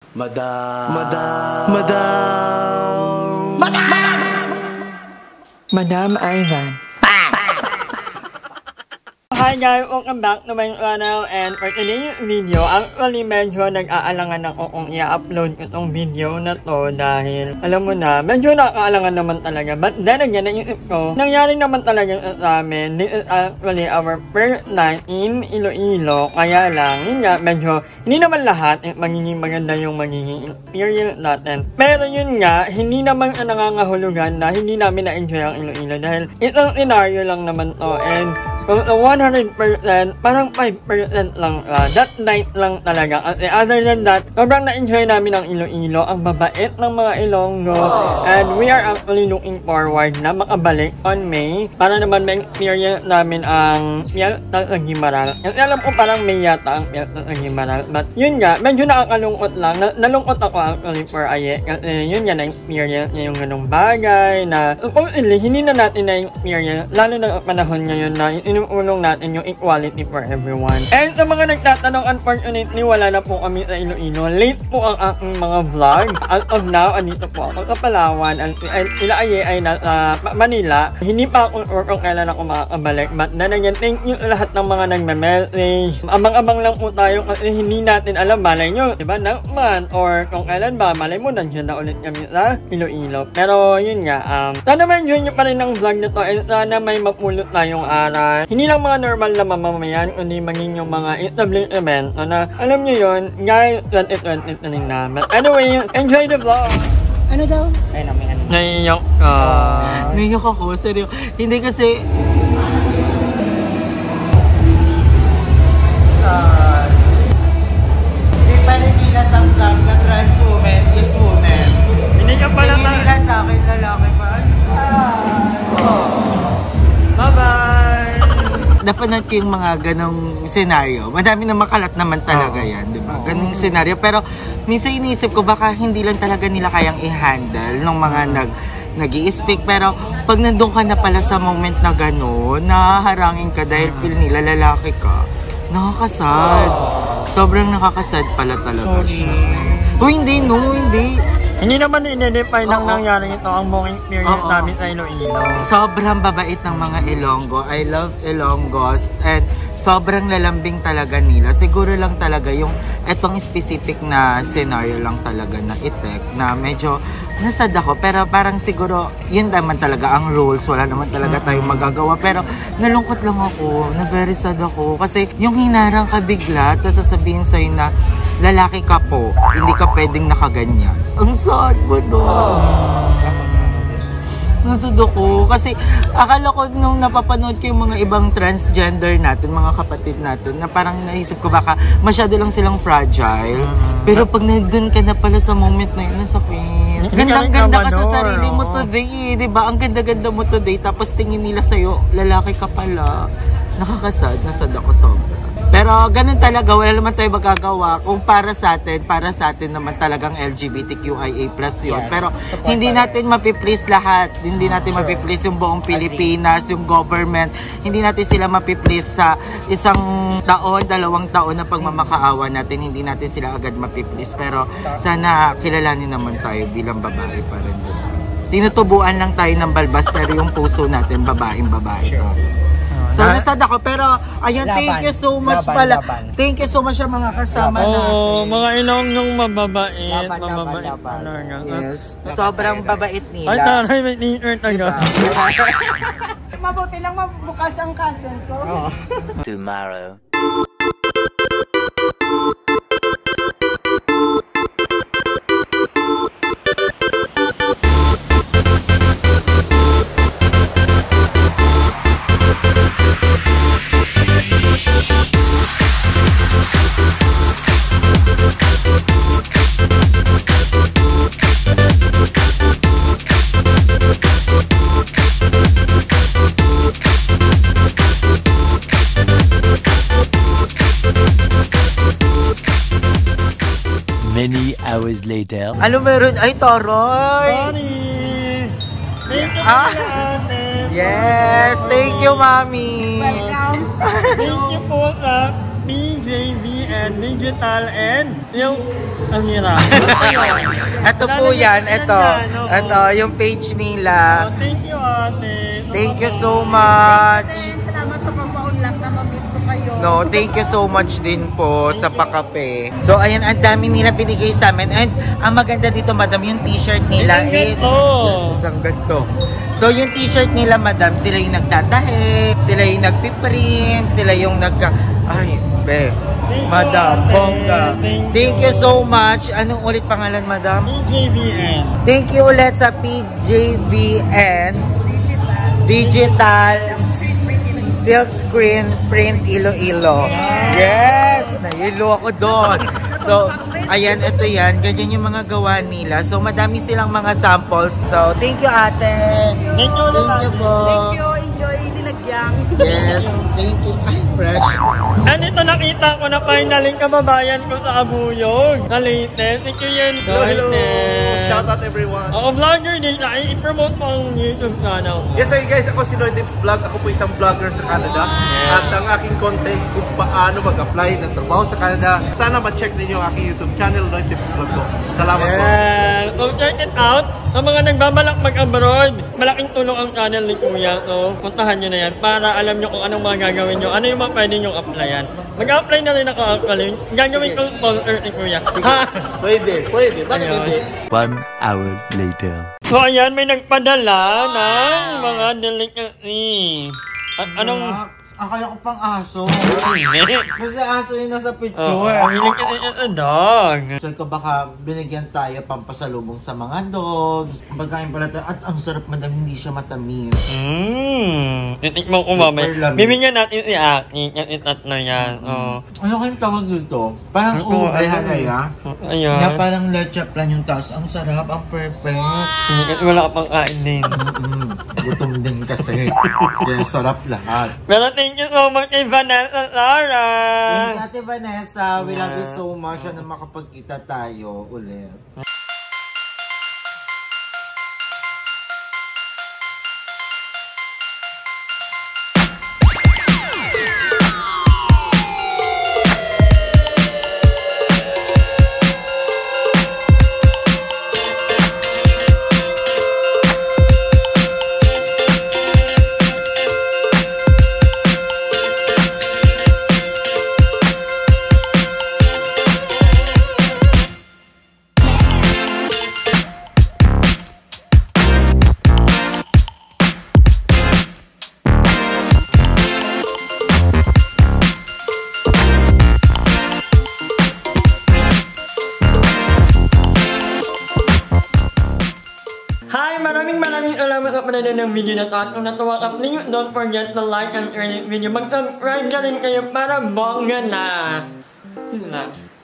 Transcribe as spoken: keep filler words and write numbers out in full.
Madam. Madam. Madam. Madam. Madam Ivan. Hi guys, welcome back to my channel, and for today's video, actually medyo nag-aalangan ako kung i-upload ko itong video na to dahil alam mo na, medyo nakaalangan naman talaga. But then again, naisip ko, nangyari naman talaga sa amin. This is actually our first night in Iloilo, kaya lang, yun nga, medyo hindi naman lahat eh, magiging maganda yung magiging experience natin. Pero yun nga, hindi naman nangangahulugan na hindi namin na-enjoy ang Iloilo dahil itong scenario lang naman to, and kung one hundred percent, parang five percent lang uh, that night lang talaga. Kasi other than that, sobrang na-enjoy namin ang Iloilo, ang babait ng mga Ilonggo, and we are actually looking forward na makabalik on May para naman ma-experience namin ang Fiesta sa Guimaral. Kasi alam ko parang May yata ang Fiesta sa Guimaral, but yun nga, medyo nakakalungkot lang. Na nalungkot ako actually for Aye, kasi yun nga, na-experience niya yung ganong bagay na supposedly hindi na natin na-experience, lalo na panahon ngayon na ulong natin yung equality for everyone. And sa mga nagtatanong, unfortunately, wala na po kami sa Iloilo. Late po ang aking mga vlog. As of now, andito po ako sa Palawan. And sila Aye ay nasa Manila. Hindi pa ako sure kung kailan ako makakabalik. But then again, thank you sa lahat ng mga nagme-message. Abang-abang lang po tayo kasi hindi natin alam, malay nyo, diba, next month or kung kailan ba, malay mo, nandiyan na ulit kami sa Iloilo. Pero yun nga, um, sana ma-enjoy nyo pa rin ang vlog nito, and sana may mapulot tayong aral. Hindi lang mga normal na mamamayan, kundi maging yung mga established event na alam nyo yun, guys, twenty twenty na rin naman. Anyway, enjoy the vlog! Ano daw? Ay, namin ano. Naiyak ka. Uh, Naiyak ako, seryo. Hindi kasi... Uh, hindi pa rin nila tanggap na trans woman is woman. Hindi ka pala Hindi nila sa akin lalaki pa. Oh. Bye-bye! Napanood ko yung mga ganong senaryo. Madami na makalat naman talaga yan, di ba? Ganong senaryo. Pero minsan iniisip ko baka hindi lang talaga nila kayang i-handle ng mga nag nag-i-speak. Pero pag nandun ka na pala sa moment na gano'n, nahaharangin ka dahil feel nila lalaki ka. Nakakasad. Sobrang nakakasad pala talaga siya. O hindi, no, hindi. Hindi naman i-define ng nangyari ito ang buong experience namin sa Iloilo. Sobrang babait ng mga Ilonggo. I love Ilonggos. And sobrang lalambing talaga nila. Siguro lang talaga yung etong specific na scenario lang talaga na effect na medyo nasad ako. Pero parang siguro yun naman talaga ang rules. Wala naman talaga tayong magagawa. Pero nalungkot lang ako. Na very sad ako. Kasi yung hinarang ka bigla, tapos sasabihin sa'yo na lalaki ka po, hindi ka pwedeng nakaganyan. Ang sad mo doon. Nasad ako. Kasi akala ko nung napapanood ko yung mga ibang transgender natin, mga kapatid natin, na parang naisip ko baka masyado lang silang fragile. Pero pag nandun ka na pala sa moment na yun, nasakit. Gandang-ganda ka sa sarili mo today, di ba? Ang ganda-ganda mo today, tapos tingin nila sa'yo, lalaki ka pala. Nakakasad, nasad ako sobra. Pero ganun talaga, wala naman tayo magagawa. Kung para sa atin, para sa atin naman talagang L G B T Q I A plus yun. Yes, pero hindi natin mapiplease lahat. Hindi natin sure. mapiplease yung buong Pilipinas, yung government. Hindi natin sila mapiplease sa isang taon, dalawang taon na pagmamakaawa natin. Hindi natin sila agad mapiplease. Pero sana kilalanin naman tayo bilang babae pa rin. Tinutubuan lang tayo ng balbas, pero yung puso natin, babaeng babae. Sure. So, nasad ako. Pero, ayun, laban. Thank you so much laban, pala. Laban. Thank you so much sa mga kasama laban. natin. Oo, mga Ilonggong mababait. Laban, mababait. laban, laban. Yes. Laban. Sobrang babait nila. Ay, taray, may t-shirt agad. Mabuti lang mabukas ang castle ko. Oh. Tomorrow. Many hours later. Ano meron? Ay, Toroy! Sorry! Thank you, ah. Yes! Thank you, Mami! Welcome! Thank you po sa P J V N Digital and yung ang hirap. Ito po yan, ito. Ito, yung page nila. Oh, thank you, ate. Thank you so much. Salamat sa pagpa-unlock na mamit ko kayo. No, thank you so much din po sa pakape. So, ayan, ang dami nila binigay sa amin. And ang maganda dito, madam, yung t-shirt nila is... Yes, isang ganito. So, yung t-shirt nila, madam, sila yung nagtatahe, sila yung nagpiprint, sila yung nagka... Ay, be. Madam, bongga. Thank you so much. Anong ulit pangalan, madam? P J V N. Thank you ulit sa P J V N Digital Silk Screen Print Iloilo. Yes! Nahilo ako doon. So, ayan, ito yan. Ganyan yung mga gawa nila. So, madami silang mga samples. So, thank you, ate. Thank you, Thank you po. Thank you. Enjoy nilagyang. Yes, thank you. Ay, fresh. And ito nakita ko na finally kababayan ko sa Abuyog. Na latest. Thank you yan. Hello, hello. Shout out everyone. Ako vlogger din na i-promote mo ang YouTube channel. Yes, hi guys. Ako si Lloyd Dips Vlog. Ako po isang vlogger sa Canada. At ang aking content kung paano mag-apply ng trabaho sa Canada. Sana ma-check ninyo ang aking YouTube channel, Lloyd Dips Vlog ko. Salamat po. Yeah. So check it out. Sa mga nagbabalak mag-abroad, malaking tulong ang channel ni Kuya. So, puntahan nyo na yan para alam nyo kung anong mga gagawin nyo. Ano yung mga pwede nyong applyan. Mag-apply na rin ako actually. Gagawin ko sponsor ni Kuya. Pwede, pwede. Bakit Ayun. hindi? One hour later. So ayan, may nagpadala ng mga delicacy. At anong... Akala ko pang aso. Hindi. Kasi aso yun nasa picture. Oo, hilig ka ito, dog. So, ikaw baka binigyan tayo pampasalubong sa mga dogs. Pagkain pala tayo. At ang sarap, madam, hindi siya matamis. Mmm. Titikman ko mamaya. Super lamig. Bibigyan natin si Aki. Yan itatlo yan. Oh. Ano kayong tawag dito? Parang Ano, ube, ano? halaya. Ayan. Nga parang leche plan yung taas. Ang sarap, ang perfect. Hindi- Wala ka pang kain din. Mm, gutom din kasi. Kaya sarap lahat. Pero thank you so much kay Vanessa Sara. Thank you, Ate Vanessa. We love you so much na makapagkita tayo ulit. Hi! Maraming maraming salamat sa panonood ng video na to. At kung natuwa ka, please don't forget to like and share this video. Mag-subscribe na rin kayo para bongga na. Yun na.